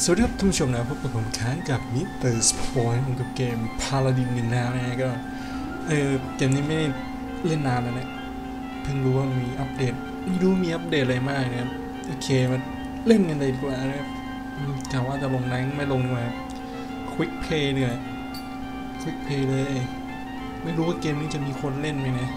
สวัสดีครับท่านผู้ชมนะพบกับผมค้างกับมิสเตอร์สปอยล์ของกับเกมพาลาดินอีกแล้วนะก็เกมนี้ไม่ได้เล่นนานแล้วนะเพิ่งรู้ว่ามีอัปเดตไม่รู้มีอัปเดตอะไรมากนะครับโอเคมาเล่นกันเลยดีกว่านะครับถามว่าจะลงแรงไม่ลงดีกว่าควิกเพย์เนี่ยควิกเพย์เลยไม่รู้ว่าเกมนี้จะมีคนเล่นไหมนะ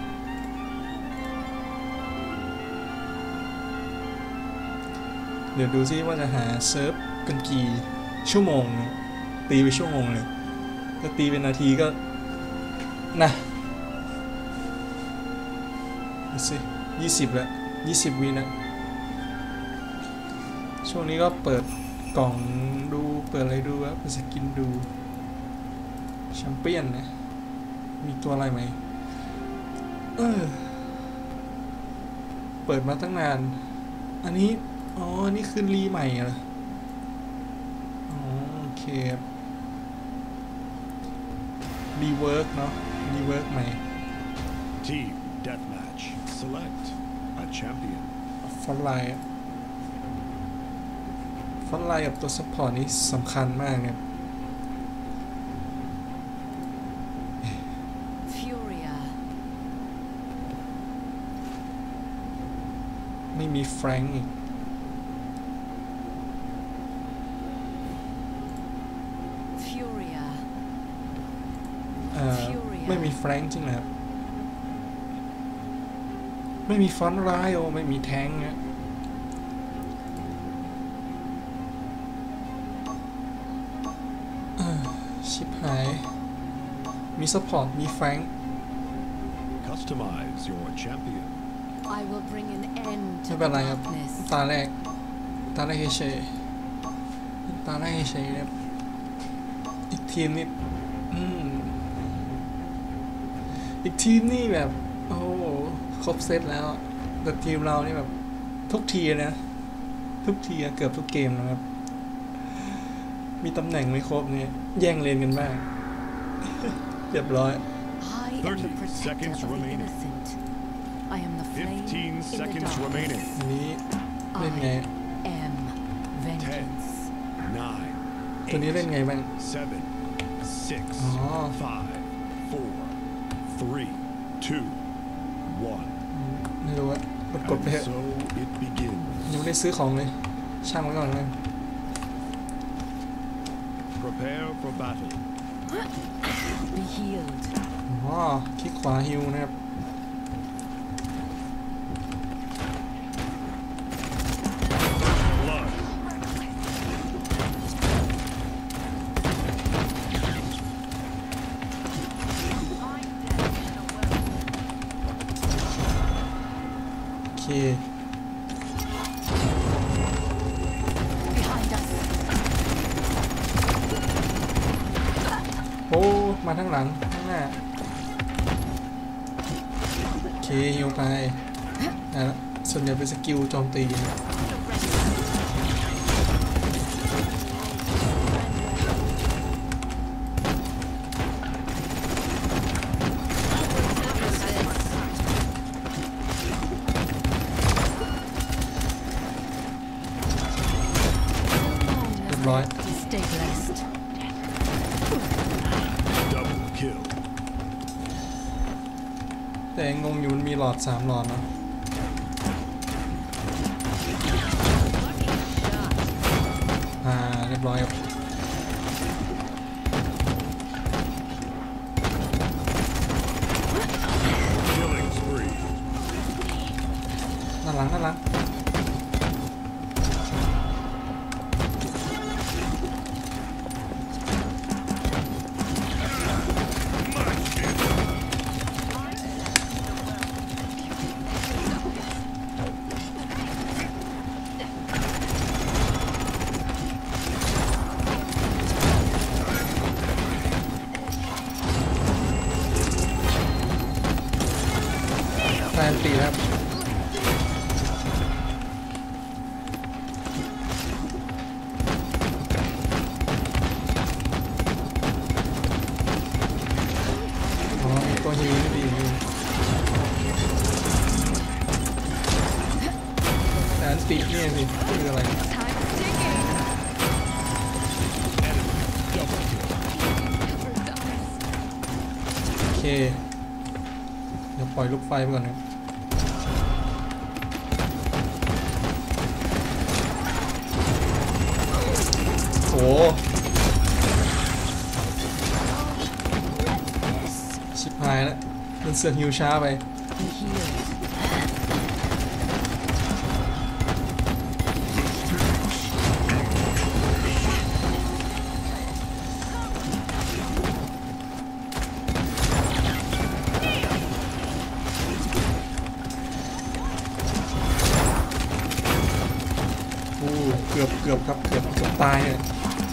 เดี๋ยวดูซิว่าจะหาเซิร์ฟกันกี่ชั่วโมงตีไปชั่วโมงเลยถ้าตีเป็นนาทีก็นะดูสิ20แล้ว20วินะช่วงนี้ก็เปิดกล่องดูเปิดอะไรดูวะเปิดสกินดูแชมเปี้ยนนะมีตัวอะไรไหมเปิดมาตั้งนานอันนี้อ๋อนี่คือรีใหม่เหรออ๋อโอเครีเวิร์กเนาะรีเวิร์กใหม่ Team Deathmatch Select a Champion ฟอนไลน์กับตัวซัพพอร์ตนี้สำคัญมากเนี่ยไม่มีแฟรงค์อีกไม่มีแฟรงค์จริงเหรอครับไม่มีฟอนต์ไลน์โอไม่มีแทงค์นะชิบหายมีซัพพอร์ตมีแฟรงค์ Customize your champion ไม่เป็นไรครับตาแรกเฉยครับอีกทีมนี่อีกทีมนี่แบบโอ้ครบเซตแล้วแต่ทีมเรานี่แบบทุกทีนะทุกทีเกือบทุกเกมนะครับมีตำแหน่งไม่ครบเนี่ยแย่งเลนกันบ้างเรียบร้อย 30 seconds remaining 15 seconds remaining อันนี้เล่นไง 10 9 ตัวนี้เล่นไงบ้าง 7 6 5 4 3 2 1 ไม่รู้ว่ากดไปเถอะยังไม่ได้ซื้อของเลยช่างไว้ก่อนเลย Prepare for battle อ๋อคลิกขวาฮิวนะครับโอ้มาทั้งหลังทั้งหน้าโอเคฮิวไปส่วนใหญ่เป็นสกิลโจมตีเรียบร้อยแต่งงอยู่มันมีหลอด3หลอดเนาะเรียบร้อยครับด้านหลังแฟนตีครับอ๋อมีตัวฮิวที่ดีอยู่แต่อันตีนี่สิคืออะไรเดี๋ยวปล่อยลูกไฟไปก่อนนะโอ้ชิบหายแล้วมันเสือกฮิวช้าไปเกือบครับเกือบตายเลย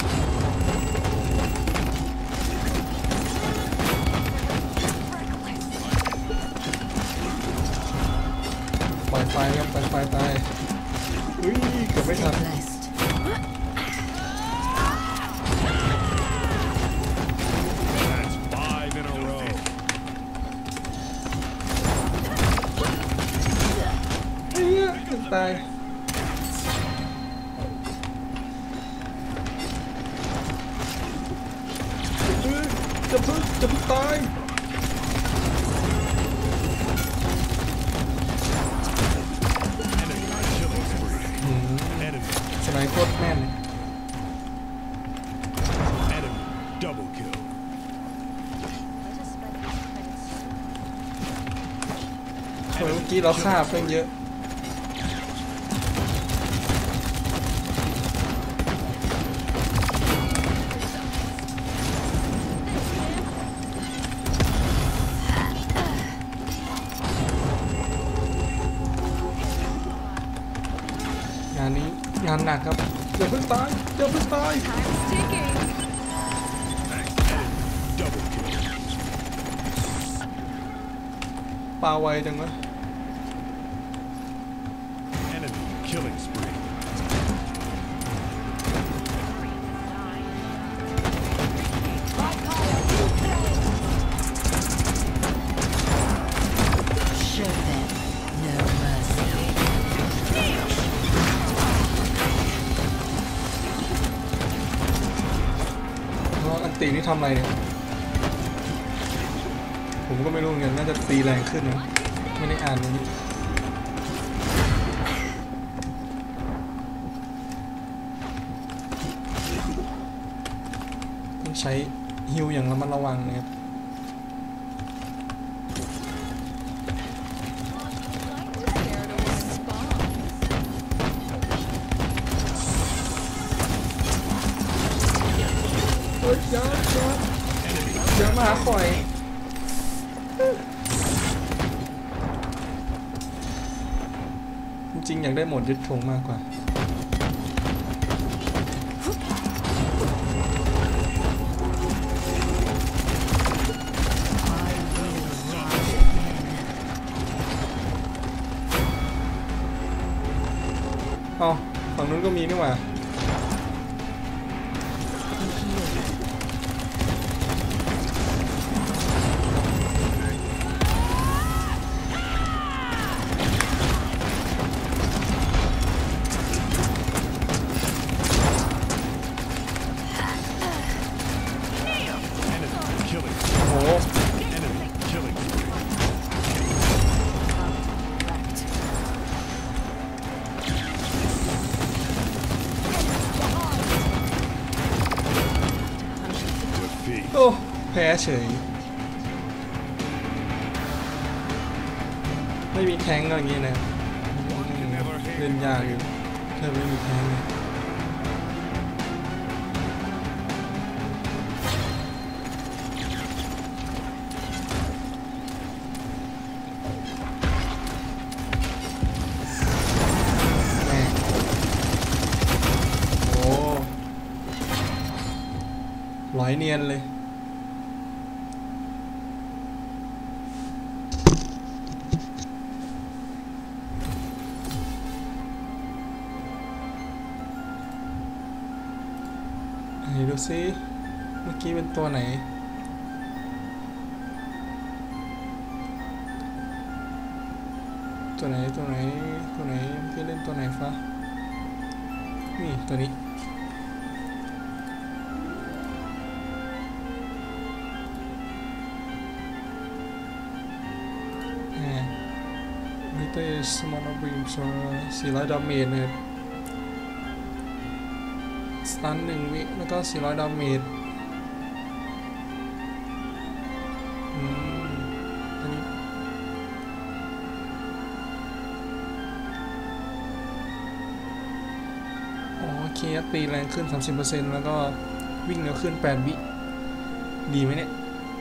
ปล่อยไฟครับปล่อยไฟตายอุ้ยเกือบไม่ทันเฮ้ยเกือบตายจะตายสไนโคตรแม่นเลยเมื่อกี้เราฆ่าเพิ่งเยอะงานหนักครับอย่าเพิ่งตายปาไวจังวะตีนี่ทำอะไรเนี่ยผมก็ไม่รู้เหมือนกันน่าจะตีแรงขึ้นนะไม่ได้อ่านนี้ต้องใช้ฮิวอย่างระมัดระวังนะครับอย่ามาคอยจริงๆอยากได้โหมดยึดธงมากกว่าอ๋อฝั่งนู้นก็มีนี่หว่าโอ้แพ้เฉยไม่มีแทงก์อะไรอย่างเงี้ยนะเล่นยากอยู่ถ้าไม่มีแทงก์โอ้ลอยเนียนเลยดูซิเมื่อกี้เป็นตัวไหนเพี่เล่นตัวไหนฟ้านี่ตัวนี้เตสมอนบีม400ดาเมจนะครับสตัน1 วิแล้วก็400ดาเมจตัวนี้โอเคตีแรงขึ้น 30% แล้วก็วิ่งเร็วขึ้น8 วิดีไหมเนี่ย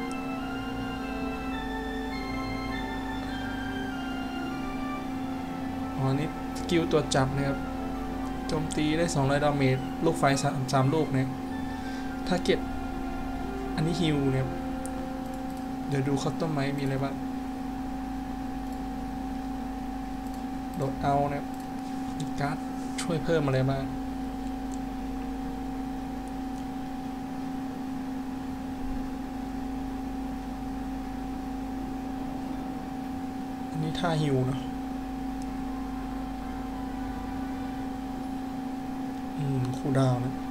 นี่สกิลตัวจับนะครับโจมตีได้200ดาเมจลูกไฟ3ลูกเนี่ยถ้าเก็บอันนี้ฮิวเนี่ยเดี๋ยวดูคัตเตอร์ไมมีอะไรบ้างโดดเอาเนี่ยมีการ์ดช่วยเพิ่มอะไรบ้างอันนี้ท่าฮิวเนาะคูลดาวน์นะ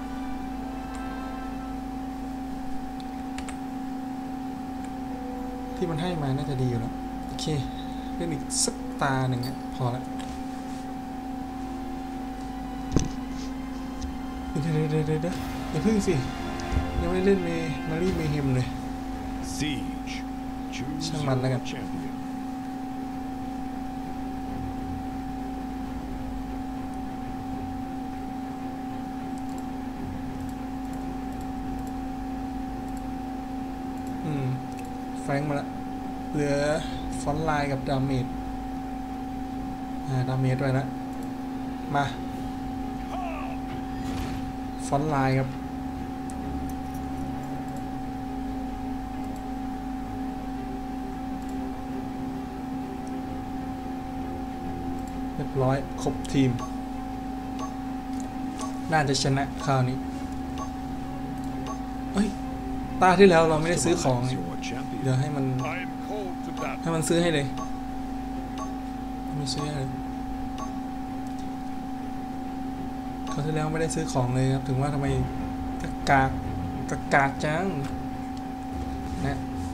ที่มันให้มาน่าจะดีอยู่แล้วโอเคเล่นอีกสักตาหนึ่งอ่ะพอละเดี๋ยวอย่าพึ่งสิยังไม่เล่นมารีเมเฮมเลยช่างมันแล้วกันแฟงมาละเหลือฟอนต์ไลน์กับดาเมจดาเมจด้วยนะมาฟอนต์ไลน์ครับเรียบร้อยครบทีมน่าจะชนะคราวนี้เอ้ยตาที่แล้วเราไม่ได้ซื้อของเดี๋ยวให้มันซื้อให้เลยไม่ซื้อให้เลยคราวที่แล้วไม่ได้ซื้อของเลยครับถึงว่าทำไมกากจังนะ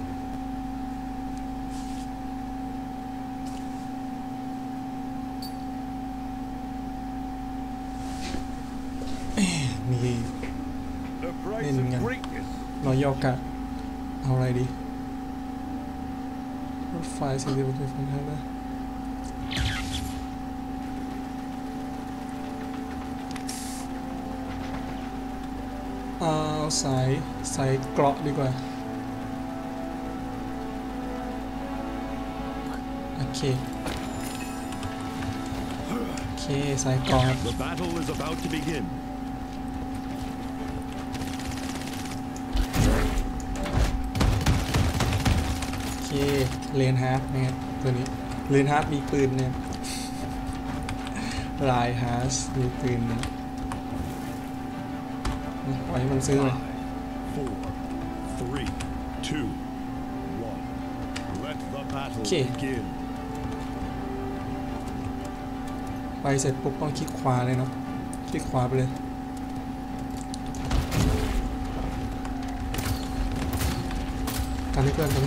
มีเล่นกันรอยกะเอาอะไรดีรถไฟ40 นาทีฟังได้ไหมเอาสายเกราะดีกว่าโอเคสายเกราะเลนฮาร์ดนะครับตัวนี้เลนฮาร์ดมีปืนเนี่ยลายฮาร์ดมีปืนนะปล่อยให้มันซื้อเลยโอเคไปเสร็จปุ๊บต้องคลิกขวาเลยเนาะคลิกขวาไปเลยกันให้เพื่อน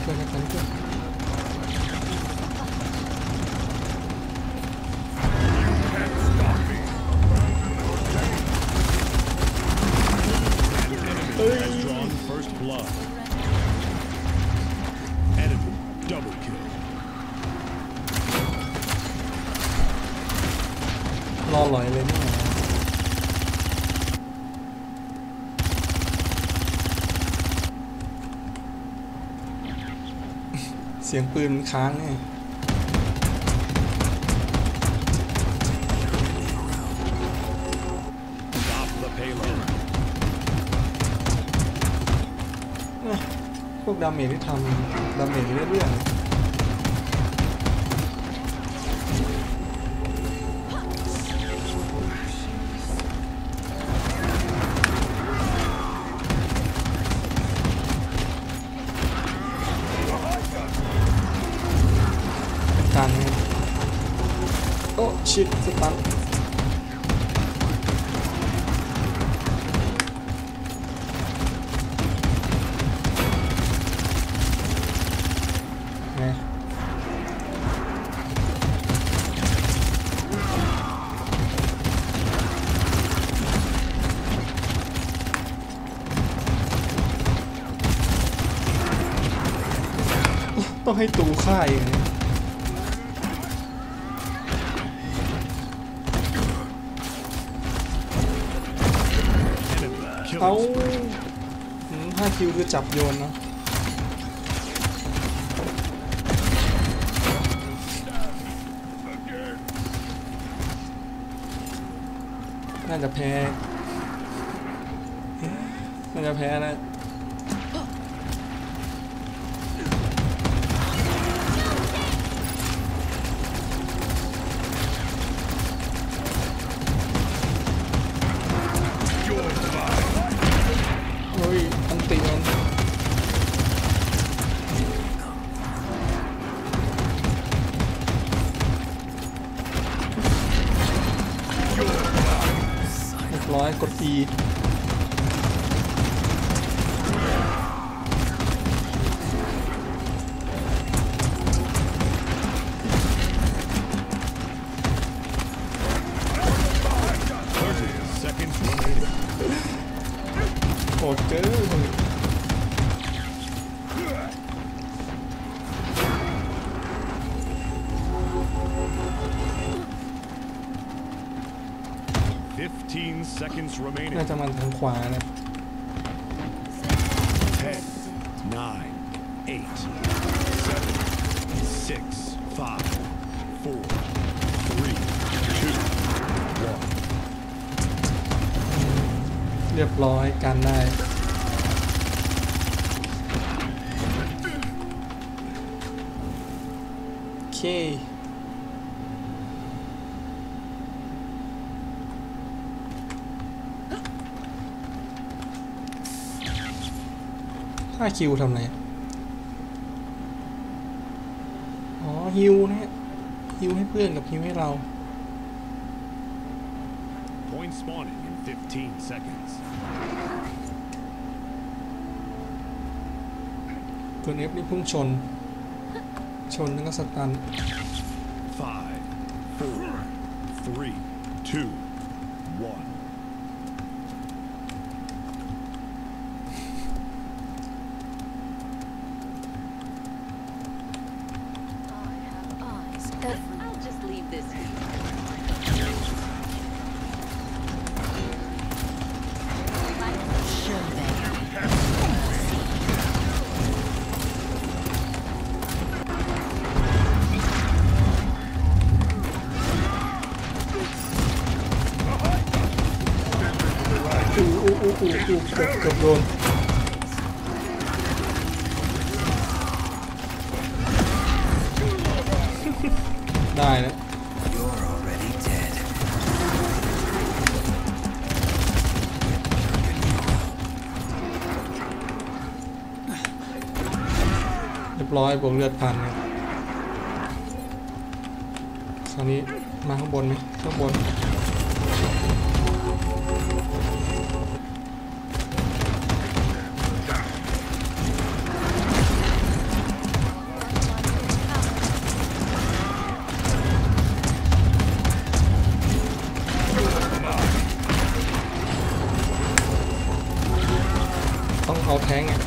รอหลอยเลยเนี่ยเสียงปืนมันค้างไงพวกดาเมจที่ทำดาเมจเรื่อยๆโอ้ชิดสตันไงต้องให้ตูฆ่าเองเอา5 คิวคือจับโยนเนาะน่าจะแพ้นะโอ้ยอันติมัน ร้อยกด E โอดเกิน 15 seconds remaining. น่าจะมันทางขวานะ 10, 9, 8, 7, 6, 5, 4, 3, 2, 1. เรียบร้อยกันได้โอเค5 คิวทำไรอ๋อฮิวนะฮะฮิวให้เพื่อนกับฮิวให้เรา Point spawning in 15 seconds. ตัวเอฟนี่พุ่งชนแล้วก็สตัน 5, 4, 3, 2, 1. I'll just leave this here. Show them. เกือบโดนได้นะเรียบร้อยบวกเลือดพันครับคราวนี้มาข้างบนไหมข้างบนต้องเอาแท้งไง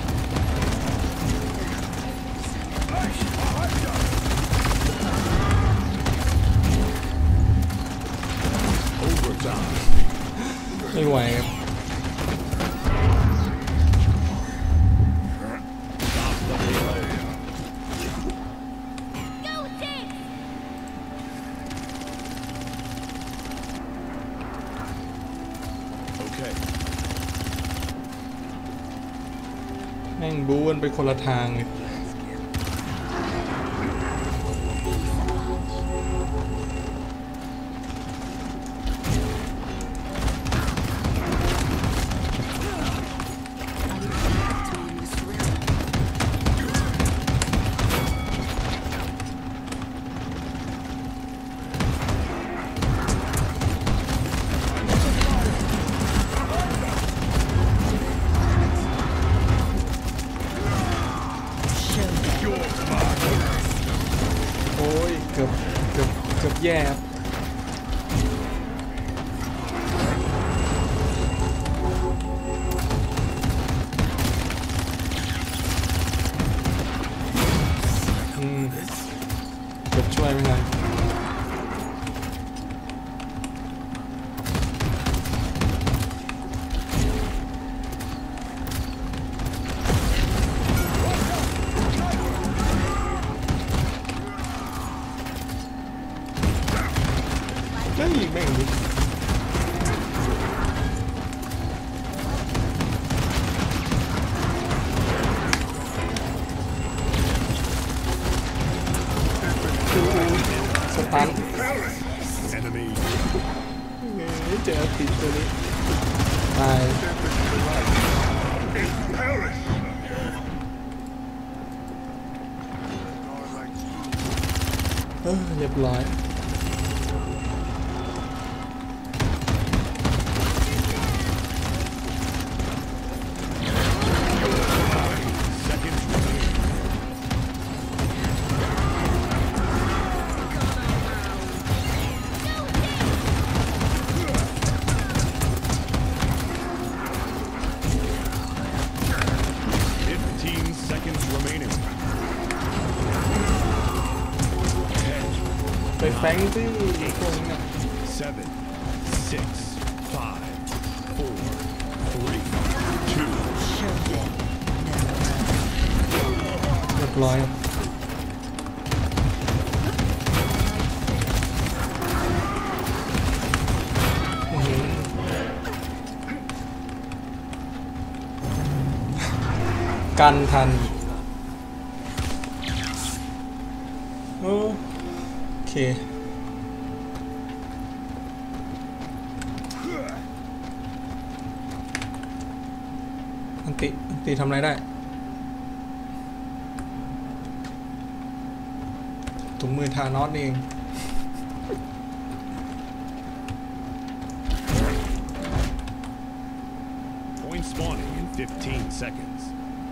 ไม่ไหวครับแม่งบู๊กันไปคนละทางเลยโอ้ยเกือบแย่ครับเจอติดตัวนี้ตาย เรียบร้อย ไปแฟงที่พวกนี้ 7, 6, 5, 4, 3, 2, เรียบร้อยกันทันโอเคอันติทำอะไรได้ถุงมือทานอสเอง Point spawning in 15 seconds.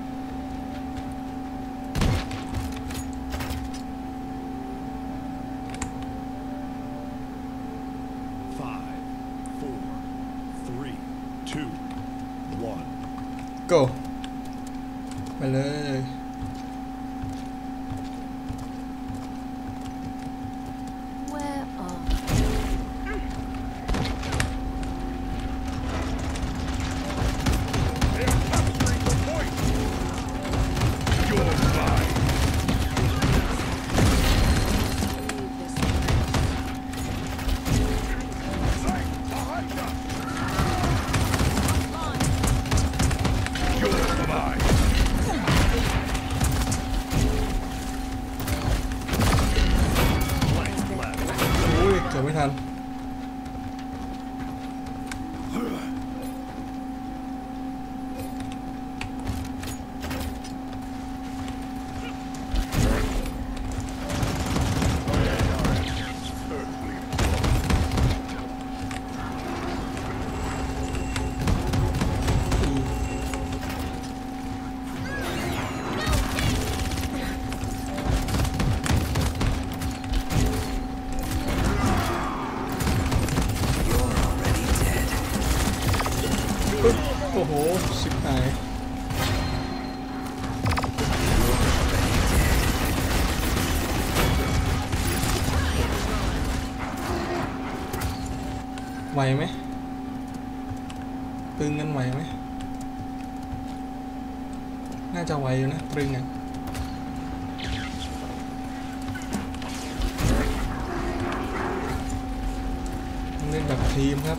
go ไปเลย Where are เกิดไม่ทันโอ้โหชิบหายไหวไหมตึงกันไหวไหมน่าจะไหวอยู่นะตึงอ่ะเล่นแบบทีมครับ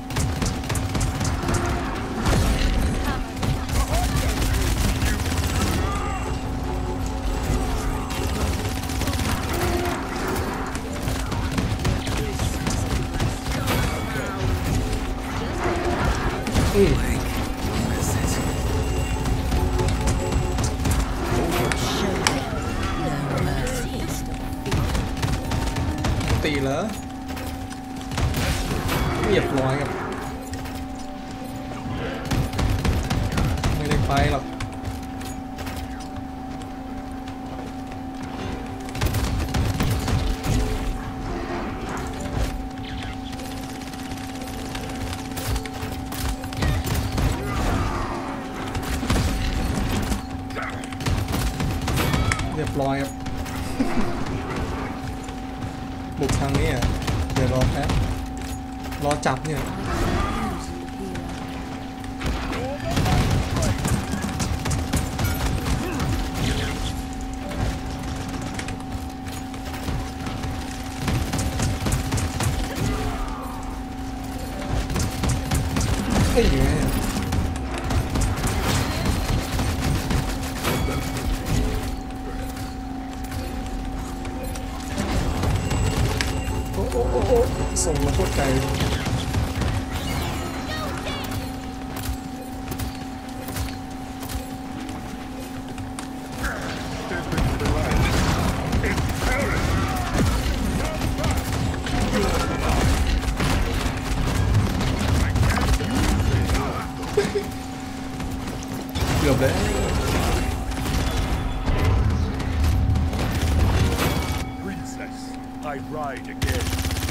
ตีเหรอเรียบร้อยครับไม่ได้ไปหรอกเรียบร้อยครับ บุกทางนี้อ่ะเดี๋ยวรอแป๊บรอจับเนี่ยไอ้ยังไงโอ้ส่งมาโคตรไกลเกือบแล้ว Princess, I ride again.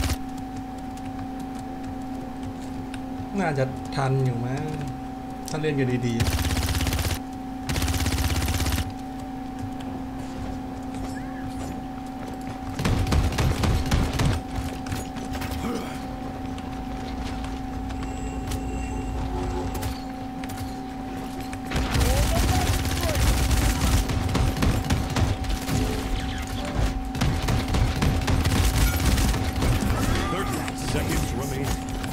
น่าจะทันอยู่มั้งถ้าเล่นกันดีๆ Seconds remaining.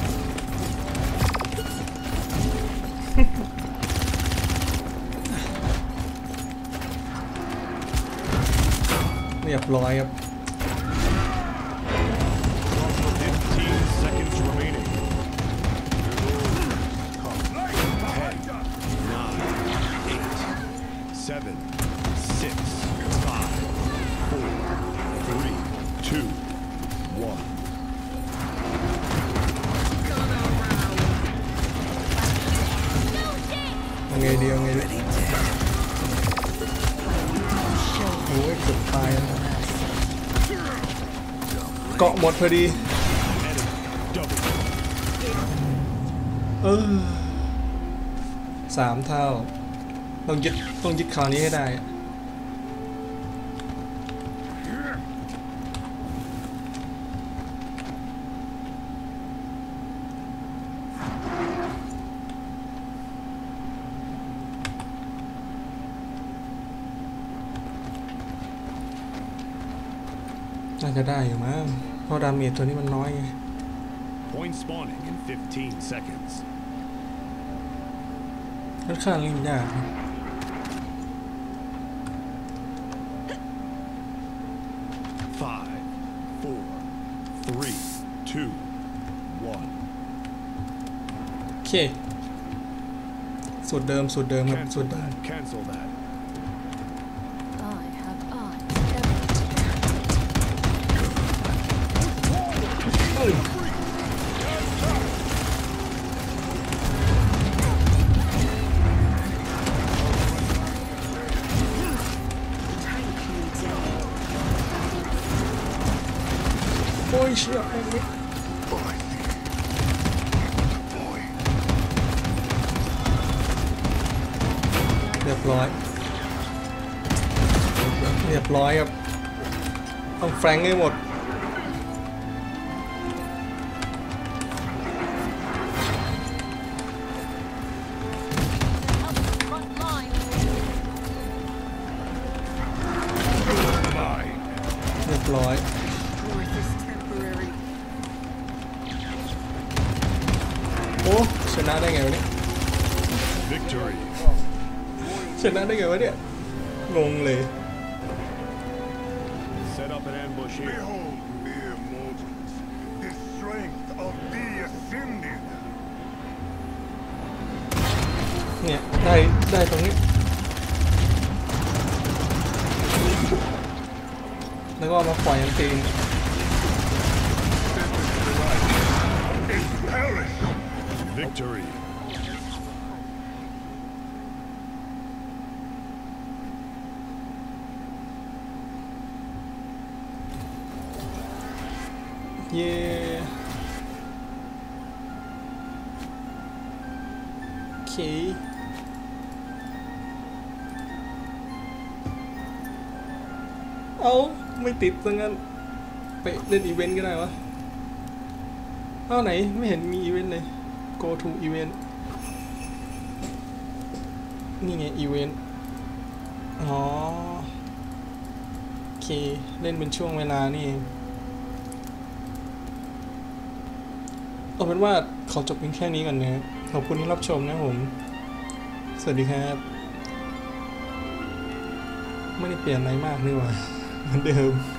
เรียบร้อยครับ 15 seconds remaining. 10, 9, 8, 7, 6, 5, 4, 3, 2, 1. เอาไงดีเอาไงดีโอ้ยเกือบตายแล้วเกาะหมดพอดี 3 เท่าต้องยึดคราวนี้ให้ได้น่าจะได้อยู่มั้งเพราะดาเมจตัวนี้มันน้อยไง Point spawning in 15 seconds. ค่อนข้างเล่นยากนะ 5, 4, 3, 2, 1. โอเคสูตรเดิมครับสู Cancel ตรเดิม that. Cancel that. I have eyes. เฮ้ยโอ้ยเชี่ยเรียบร้อยครับต้องแฟรงค์ให้หมด Front line. เรียบร้อย Worth is temporary. โอ้ชนะได้ไงวะเนี่ย Victory. ชนะได้ไงวะเนี่ยงงเลย Set up an ambush here. Behold, mere mortals, the strength of the ascended. เนี่ยได้ตรงนี้แล้วก็เอามาปล่อยอันตีน Perish! Victory. เย่โอเคเอาไม่ติดซะงั้นไปเล่นอีเวนต์ก็ได้วะเอาไหนไม่เห็นมีอีเวนต์เลย go to event นี่ไงอีเวนต์อ๋อโอเคเล่นเป็นช่วงเวลานี่เองเอาเป็นว่าขอจบเพียงแค่นี้ก่อนนะขอบคุณที่รับชมนะผมสวัสดีครับไม่ได้เปลี่ยนอะไรมากนี่หว่าเหมือนเดิม